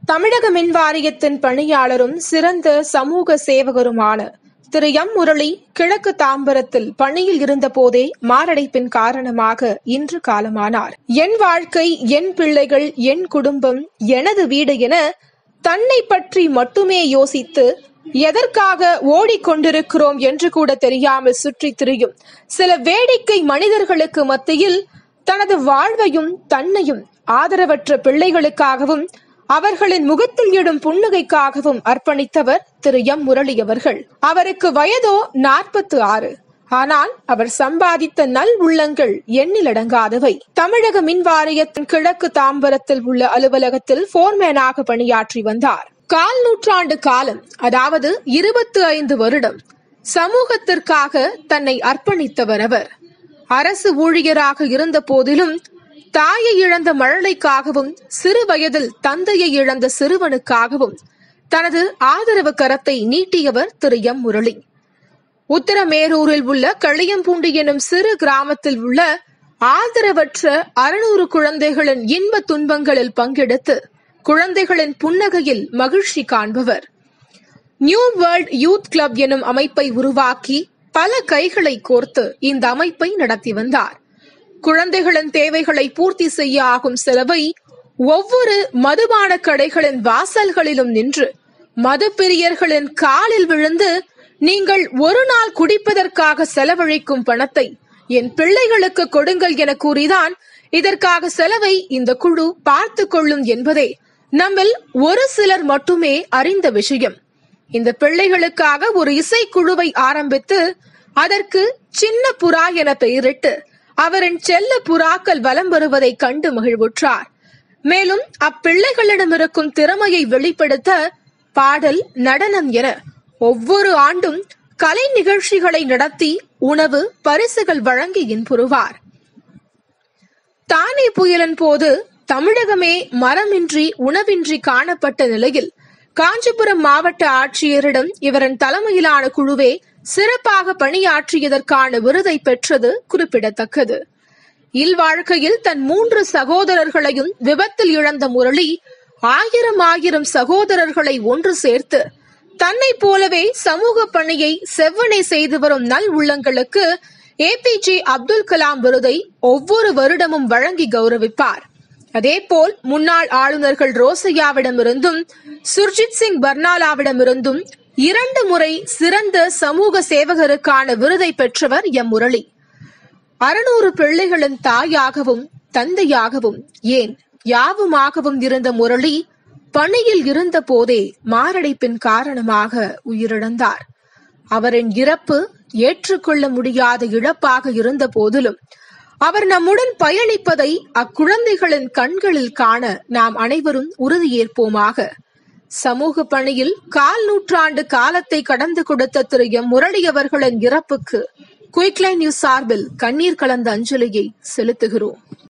தமிழக மின் வாரியத்தின் பணியாளரும் சிறந்த சமூக சேவகருமான திரு எம் முரளி கிழக்கு தாம்பரத்தில் பணியில் இருந்த போதே மாரடைப்பின் காரணமாக இன்று காலமானார். என் வாழ்க்கை, என் பிள்ளைகள், என் குடும்பம், எனது வீடு என தன்னை பற்றி மட்டுமே யோசித்து எதற்காக ஓடிக்கொண்டிருக்கிறோம் என்று கூட தெரியாமல் சுற்றி திரியும் சில வேடிக்கை மனிதர்களுக்கு மத்தியில் தனது வாழ்வையும் தன்னையும் ஆதரவற்ற பிள்ளைகளுக்காகவும் அவர்களின் முகத்தில் இடும் புன்னகைக்காகவும் அர்ப்பணித்தவர் திரு எம் முரளி அவர்கள். அவருக்கு வயதோ 46. ஆனால் அவர் சம்பாதித்த நல் உள்ளங்கள் எண்ணிலடங்காதவை. தமிழக மின் வாரியத்தின் கிழக்கு தாம்பரத்தில் உள்ள அலுவலகத்தில் போர்மேனாக பணியாற்றி வந்தார். 1/4 நூற்றாண்டு காலம், அதாவது 25 வருடம் சமூகத்திற்காக தன்னை அர்ப்பணித்தவர் அவர். அரசு ஊழியராக இருந்த போதிலும் தாயை இழந்த மழலைக்காகவும் சிறு வயதில் தந்தையை இழந்த சிறுவனுக்காகவும் தனது ஆதரவு கரத்தை நீட்டியவர் திரு எம் முரளி. உத்தரமேரூரில் உள்ள களியம்பூண்டி எனும் சிறு கிராமத்தில் உள்ள ஆதரவற்ற 600 குழந்தைகளின் இன்ப துன்பங்களில் பங்கெடுத்து குழந்தைகளின் புன்னகையில் மகிழ்ச்சி காண்பவர். நியூ வேர்ல்ட் யூத் கிளப் எனும் அமைப்பை உருவாக்கி பல கைகளை கோர்த்து இந்த அமைப்பை நடத்தி வந்தார். குழந்தைகளின் தேவைகளை பூர்த்தி செய்ய ஆகும் செலவை ஒவ்வொரு மதுபான கடைகளின் வாசல்களிலும் நின்று மது பிரியர்களின் காலில் விழுந்து, நீங்கள் ஒரு நாள் குடிப்பதற்காக செலவழிக்கும் பணத்தை என் பிள்ளைகளுக்கு கொடுங்கள் என கூறிதான் இதற்காக செலவை இந்த குழு பார்த்து கொள்ளும் என்பதே நம்மில் ஒரு சிலர் மட்டுமே அறிந்த விஷயம். இந்த பிள்ளைகளுக்காக ஒரு இசைக்குழுவை ஆரம்பித்து அதற்கு சின்ன புறா என பெயரிட்டு அவரின் செல்ல புறாக்கள் வலம் வருவதை கண்டு மகிழ்வுற்றார். மேலும் அப்பிள்ளைகளிடம் இருக்கும் திறமையை வெளிப்படுத்த பாடல், நடனம் என ஒவ்வொரு ஆண்டும் கலை நிகழ்ச்சிகளை நடத்தி உணவு பரிசுகள் வழங்கி இன்புறுவார். தானே புயலின் போது தமிழகமே மரமின்றி உணவின்றி காணப்பட்ட நிலையில் காஞ்சிபுரம் மாவட்ட ஆட்சியரிடம் இவரின் தலைமையிலான குழுவே சிறப்பாக பணியாற்றியதற்கான விருதை பெற்றது குறிப்பிடத்தக்கது. இல்வாழ்க்கையில் தன் 3 சகோதரர்களையும் விபத்தில் இழந்த முரளி 1000 சகோதரர்களை ஒன்று சேர்த்து தன்னை போலவே சமூக பணியை செவ்வனே செய்து வரும் நல் உள்ளங்களுக்கு APJ அப்துல் கலாம் விருதை ஒவ்வொரு வருடமும் வழங்கி கௌரவிப்பார். அதேபோல் முன்னாள் ஆளுநர்கள் ரோசையாவிடமிருந்தும் சுர்ஜித் சிங் பர்னாலாவிடமிருந்தும் 2 முறை சிறந்த சமூக சேவகருக்கான விருதை பெற்றவர் எம் முரளி. 600 பிள்ளைகளின் தாயாகவும் தந்தையாகவும் ஏன் யாவுமாகவும் இருந்த முரளி பணியில் இருந்த போதே மாரடைப்பின் காரணமாக உயிரிழந்தார். அவரின் இறப்பு ஏற்றுக்கொள்ள முடியாத இழப்பாக இருந்த போதிலும் அவர் நம்முடன் பயணிப்பதை அக்குழந்தைகளின் கண்களில் காண நாம் அனைவரும் உறுதியேற்போமாக. சமூக பணியில் 1/4 நூற்றாண்டு காலத்தை கடந்து கொடுத்த திரு எம் முரளி அவர்களின் இறப்புக்கு குயிக்லைன் நியூஸ் சார்பில் கண்ணீர் கலந்த அஞ்சலியை செலுத்துகிறோம்.